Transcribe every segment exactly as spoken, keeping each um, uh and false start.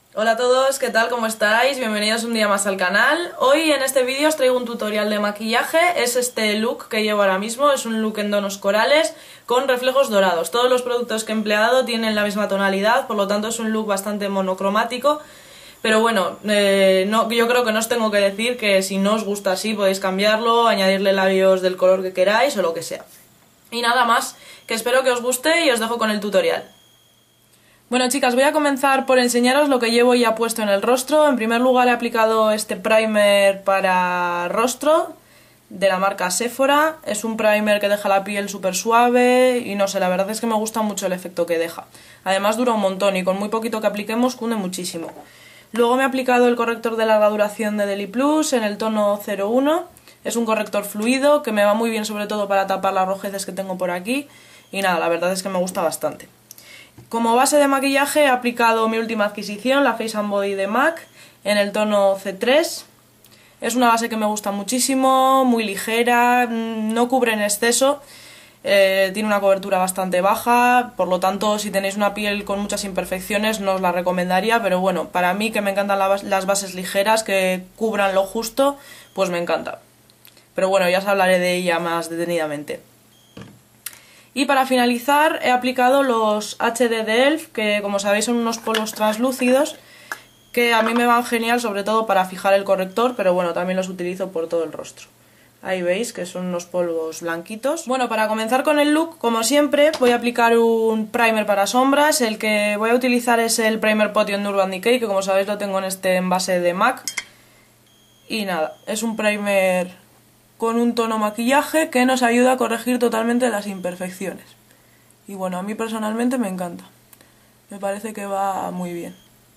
Hola a todos, ¿qué tal? ¿Cómo estáis? Bienvenidos un día más al canal. Hoy en este vídeo os traigo un tutorial de maquillaje. Es este look que llevo ahora mismo, es un look en tonos corales con reflejos dorados. Todos los productos que he empleado tienen la misma tonalidad, por lo tanto es un look bastante monocromático. Pero bueno, eh, no, yo creo que no os tengo que decir que si no os gusta así podéis cambiarlo, añadirle labios del color que queráis o lo que sea. Y nada más, que espero que os guste y os dejo con el tutorial. Bueno, chicas, voy a comenzar por enseñaros lo que llevo ya puesto en el rostro. En primer lugar he aplicado este primer para rostro de la marca Sephora. Es un primer que deja la piel súper suave y no sé, la verdad es que me gusta mucho el efecto que deja. Además dura un montón y con muy poquito que apliquemos cunde muchísimo. Luego me he aplicado el corrector de larga duración de Deli Plus en el tono cero uno. Es un corrector fluido que me va muy bien sobre todo para tapar las rojeces que tengo por aquí. Y nada, la verdad es que me gusta bastante. Como base de maquillaje he aplicado mi última adquisición, la Face and Body de MAC, en el tono ce tres. Es una base que me gusta muchísimo, muy ligera, no cubre en exceso, eh, tiene una cobertura bastante baja, por lo tanto si tenéis una piel con muchas imperfecciones no os la recomendaría, pero bueno, para mí que me encantan las bases ligeras, que cubran lo justo, pues me encanta. Pero bueno, ya os hablaré de ella más detenidamente. Y para finalizar he aplicado los hache de de Elf, que como sabéis son unos polvos translúcidos que a mí me van genial, sobre todo para fijar el corrector, pero bueno, también los utilizo por todo el rostro. Ahí veis que son unos polvos blanquitos. Bueno, para comenzar con el look, como siempre, voy a aplicar un primer para sombras. El que voy a utilizar es el Primer Potion de Urban Decay, que como sabéis lo tengo en este envase de MAC. Y nada, es un primer con un tono maquillaje que nos ayuda a corregir totalmente las imperfecciones. Y bueno, a mí personalmente me encanta. Me parece que va muy bien.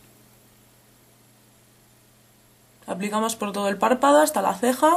Aplicamos por todo el párpado hasta la ceja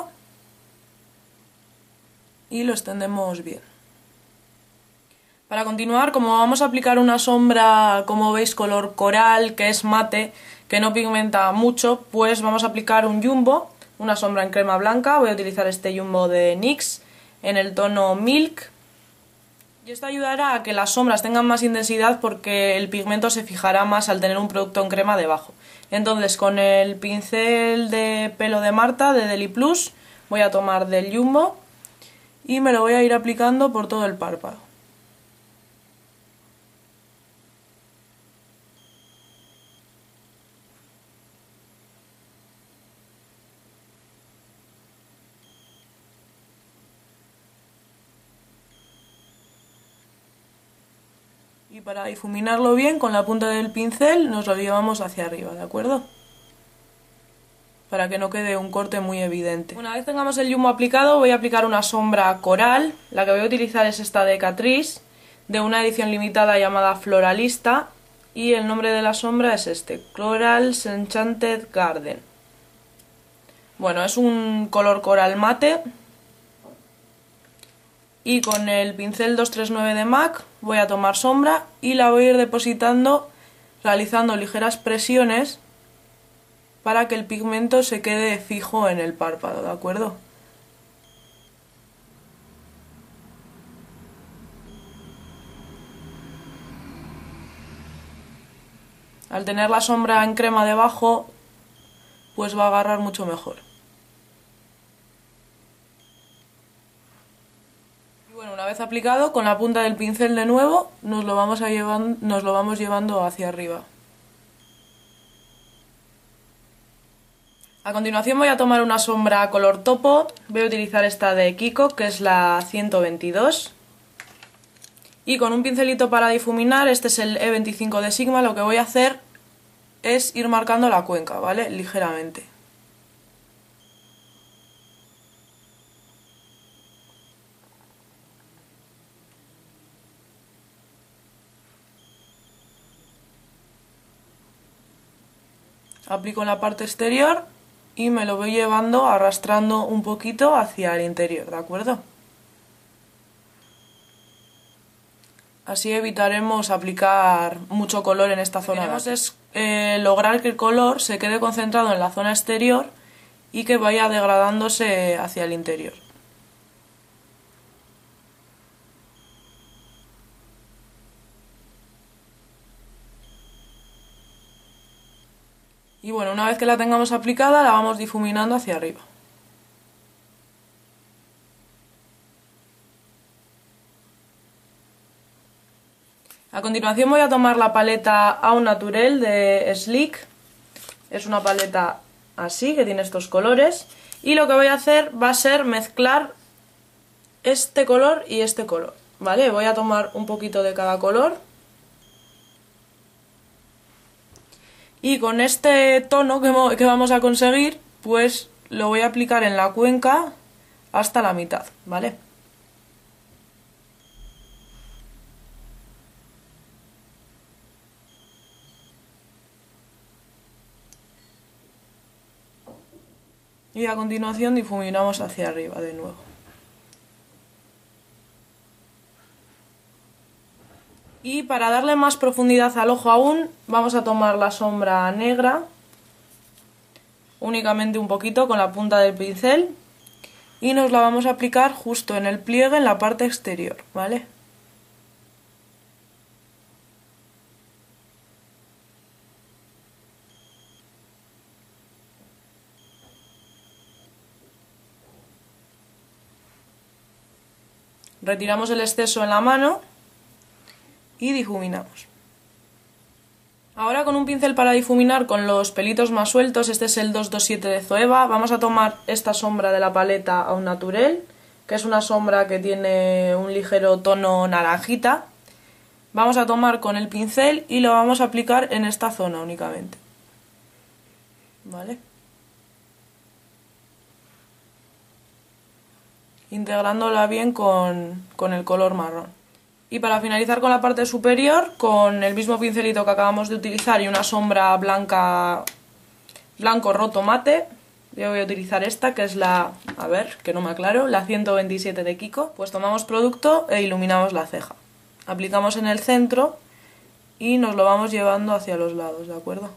y lo extendemos bien. Para continuar, como vamos a aplicar una sombra, como veis, color coral, que es mate, que no pigmenta mucho, pues vamos a aplicar un jumbo, una sombra en crema blanca. Voy a utilizar este jumbo de N Y X en el tono Milk. Y esto ayudará a que las sombras tengan más intensidad porque el pigmento se fijará más al tener un producto en crema debajo. Entonces con el pincel de pelo de Marta de Deli Plus voy a tomar del jumbo y me lo voy a ir aplicando por todo el párpado. Y para difuminarlo bien, con la punta del pincel nos lo llevamos hacia arriba, ¿de acuerdo? Para que no quede un corte muy evidente. Una vez tengamos el jumbo aplicado, voy a aplicar una sombra coral. La que voy a utilizar es esta de Catrice, de una edición limitada llamada Floralista. Y el nombre de la sombra es este, Coral's Enchanted Garden. Bueno, es un color coral mate. Y con el pincel doscientos treinta y nueve de MAC voy a tomar sombra y la voy a ir depositando realizando ligeras presiones para que el pigmento se quede fijo en el párpado, ¿de acuerdo? Al tener la sombra en crema debajo, pues va a agarrar mucho mejor. Bueno, una vez aplicado, con la punta del pincel de nuevo, nos lo vamos, a llevar, nos lo vamos llevando hacia arriba. A continuación voy a tomar una sombra color topo, voy a utilizar esta de Kiko, que es la ciento veintidós. Y con un pincelito para difuminar, este es el E veinticinco de Sigma, lo que voy a hacer es ir marcando la cuenca, ¿vale? Ligeramente. Aplico en la parte exterior y me lo voy llevando, arrastrando un poquito hacia el interior, ¿de acuerdo? Así evitaremos aplicar mucho color en esta zona. Lo que queremos es eh, lograr que el color se quede concentrado en la zona exterior y que vaya degradándose hacia el interior. Y bueno, una vez que la tengamos aplicada, la vamos difuminando hacia arriba. A continuación voy a tomar la paleta Au Naturel de Sleek. Es una paleta así, que tiene estos colores. Y lo que voy a hacer va a ser mezclar este color y este color, ¿vale? Voy a tomar un poquito de cada color. Y con este tono que vamos a conseguir, pues lo voy a aplicar en la cuenca hasta la mitad, ¿vale? Y a continuación difuminamos hacia arriba de nuevo. Y para darle más profundidad al ojo aún, vamos a tomar la sombra negra, únicamente un poquito con la punta del pincel, y nos la vamos a aplicar justo en el pliegue, en la parte exterior, ¿vale? Retiramos el exceso en la mano y difuminamos. Ahora con un pincel para difuminar con los pelitos más sueltos, este es el doscientos veintisiete de Zoeva, vamos a tomar esta sombra de la paleta Au Naturel, que es una sombra que tiene un ligero tono naranjita. Vamos a tomar con el pincel y lo vamos a aplicar en esta zona únicamente, ¿vale? Integrándola bien con, con el color marrón. Y para finalizar con la parte superior, con el mismo pincelito que acabamos de utilizar y una sombra blanca, blanco roto mate, yo voy a utilizar esta, que es la, a ver, que no me aclaro, la ciento veintisiete de Kiko. Pues tomamos producto e iluminamos la ceja. Aplicamos en el centro y nos lo vamos llevando hacia los lados, ¿de acuerdo?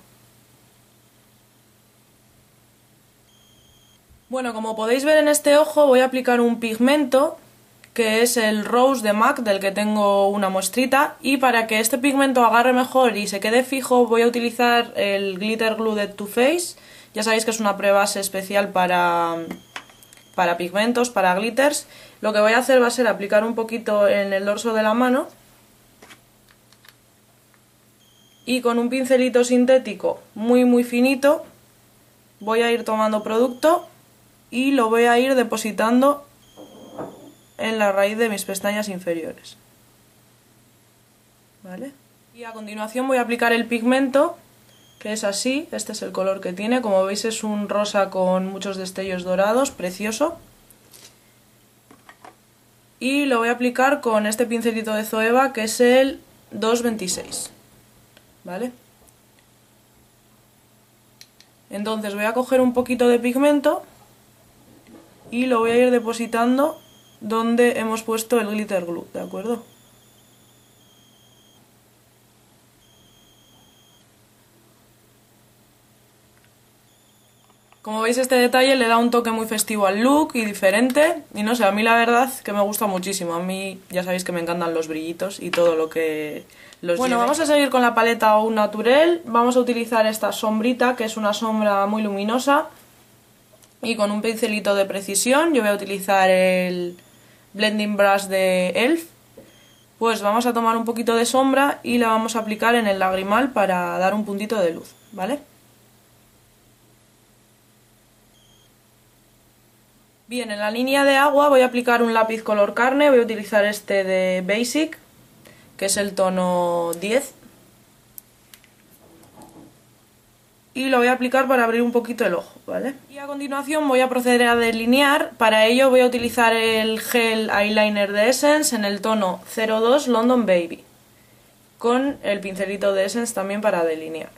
Bueno, como podéis ver en este ojo voy a aplicar un pigmento que es el Rose de MAC, del que tengo una muestrita, y para que este pigmento agarre mejor y se quede fijo voy a utilizar el Glitter Glue de Too Faced. Ya sabéis que es una prebase especial para, para pigmentos, para glitters. Lo que voy a hacer va a ser aplicar un poquito en el dorso de la mano y con un pincelito sintético muy muy finito voy a ir tomando producto y lo voy a ir depositando en la raíz de mis pestañas inferiores, ¿vale? Y a continuación voy a aplicar el pigmento, que es así, este es el color que tiene, como veis es un rosa con muchos destellos dorados, precioso. Y lo voy a aplicar con este pincelito de Zoeva, que es el doscientos veintiséis, ¿vale? Entonces voy a coger un poquito de pigmento y lo voy a ir depositando donde hemos puesto el glitter glue, ¿de acuerdo? Como veis, este detalle le da un toque muy festivo al look y diferente, y no sé, a mí la verdad que me gusta muchísimo. A mí ya sabéis que me encantan los brillitos y todo lo que los Bueno, lleve. Vamos a seguir con la paleta Au Naturel. Vamos a utilizar esta sombrita, que es una sombra muy luminosa, y con un pincelito de precisión, yo voy a utilizar el Blending Brush de E L F. Pues vamos a tomar un poquito de sombra y la vamos a aplicar en el lagrimal para dar un puntito de luz, ¿vale? Bien, en la línea de agua voy a aplicar un lápiz color carne, voy a utilizar este de Basic, que es el tono diez. Y lo voy a aplicar para abrir un poquito el ojo, ¿vale? Y a continuación voy a proceder a delinear. Para ello voy a utilizar el gel eyeliner de Essence en el tono cero dos London Baby, con el pincelito de Essence también para delinear.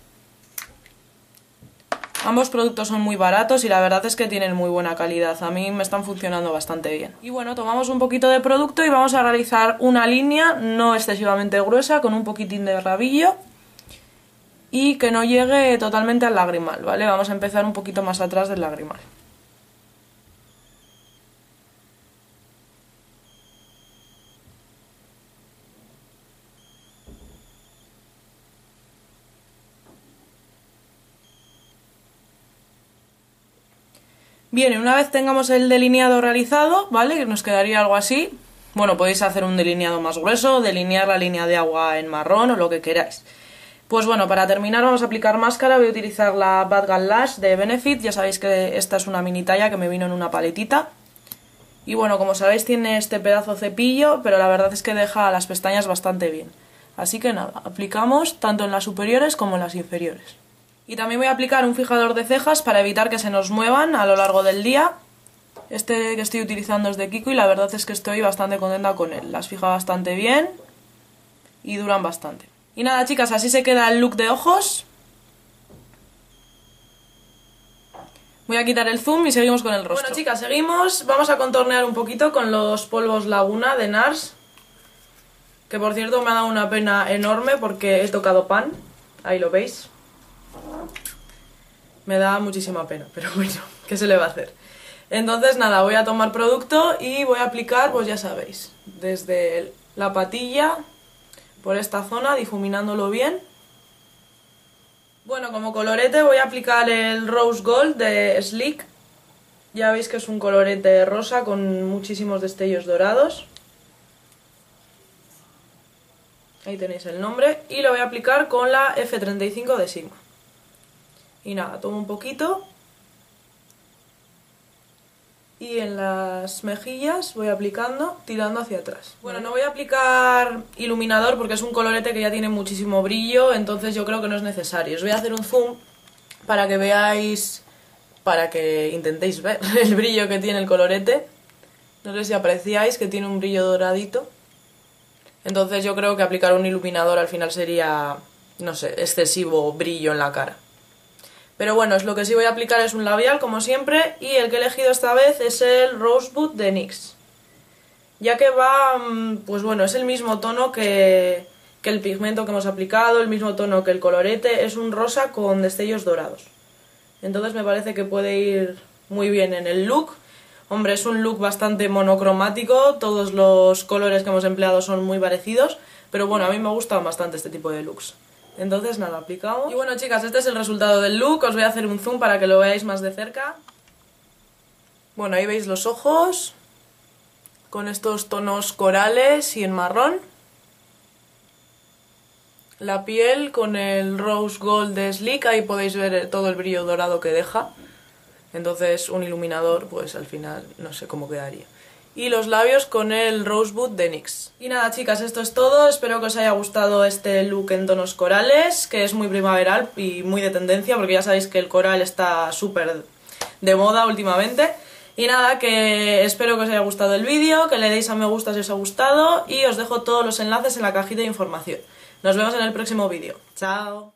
Ambos productos son muy baratos y la verdad es que tienen muy buena calidad. A mí me están funcionando bastante bien. Y bueno, tomamos un poquito de producto y vamos a realizar una línea no excesivamente gruesa, con un poquitín de rabillo, y que no llegue totalmente al lagrimal, ¿vale? Vamos a empezar un poquito más atrás del lagrimal. Bien, y una vez tengamos el delineado realizado, ¿vale? Que nos quedaría algo así. Bueno, podéis hacer un delineado más grueso, delinear la línea de agua en marrón o lo que queráis. Pues bueno, para terminar vamos a aplicar máscara. Voy a utilizar la Bad Gal Lash de Benefit. Ya sabéis que esta es una mini talla que me vino en una paletita. Y bueno, como sabéis tiene este pedazo cepillo, pero la verdad es que deja las pestañas bastante bien. Así que nada, aplicamos tanto en las superiores como en las inferiores. Y también voy a aplicar un fijador de cejas para evitar que se nos muevan a lo largo del día. Este que estoy utilizando es de Kiko y la verdad es que estoy bastante contenta con él. Las fija bastante bien y duran bastante. Y nada, chicas, así se queda el look de ojos. Voy a quitar el zoom y seguimos con el rostro. Bueno, chicas, seguimos. Vamos a contornear un poquito con los polvos Laguna de NARS. Que por cierto me ha dado una pena enorme porque he tocado pan. Ahí lo veis. Me da muchísima pena, pero bueno, ¿qué se le va a hacer? Entonces nada, voy a tomar producto y voy a aplicar, pues ya sabéis, desde la patilla, por esta zona, difuminándolo bien. Bueno, como colorete voy a aplicar el Rose Gold de Sleek. Ya veis que es un colorete rosa con muchísimos destellos dorados. Ahí tenéis el nombre. Y lo voy a aplicar con la F treinta y cinco de Sigma. Y nada, tomo un poquito. Y en las mejillas voy aplicando, tirando hacia atrás. Bueno, no voy a aplicar iluminador porque es un colorete que ya tiene muchísimo brillo, entonces yo creo que no es necesario. Os voy a hacer un zoom para que veáis, para que intentéis ver el brillo que tiene el colorete. No sé si apreciáis que tiene un brillo doradito. Entonces yo creo que aplicar un iluminador al final sería, no sé, excesivo brillo en la cara. Pero bueno, es lo que sí voy a aplicar es un labial, como siempre, y el que he elegido esta vez es el Rosebud de NYX. Ya que va, pues bueno, es el mismo tono que, que el pigmento que hemos aplicado, el mismo tono que el colorete, es un rosa con destellos dorados. Entonces me parece que puede ir muy bien en el look. Hombre, es un look bastante monocromático, todos los colores que hemos empleado son muy parecidos, pero bueno, a mí me gustan bastante este tipo de looks. Entonces nada, aplicamos. Y bueno, chicas, este es el resultado del look. Os voy a hacer un zoom para que lo veáis más de cerca. Bueno, ahí veis los ojos con estos tonos corales y en marrón. La piel con el Rose Gold de Sleek. Ahí podéis ver todo el brillo dorado que deja. Entonces un iluminador, pues al final no sé cómo quedaría. Y los labios con el Rosebud de NYX. Y nada, chicas, esto es todo. Espero que os haya gustado este look en tonos corales, que es muy primaveral y muy de tendencia, porque ya sabéis que el coral está súper de moda últimamente. Y nada, que espero que os haya gustado el vídeo, que le deis a me gusta si os ha gustado, y os dejo todos los enlaces en la cajita de información. Nos vemos en el próximo vídeo. ¡Chao!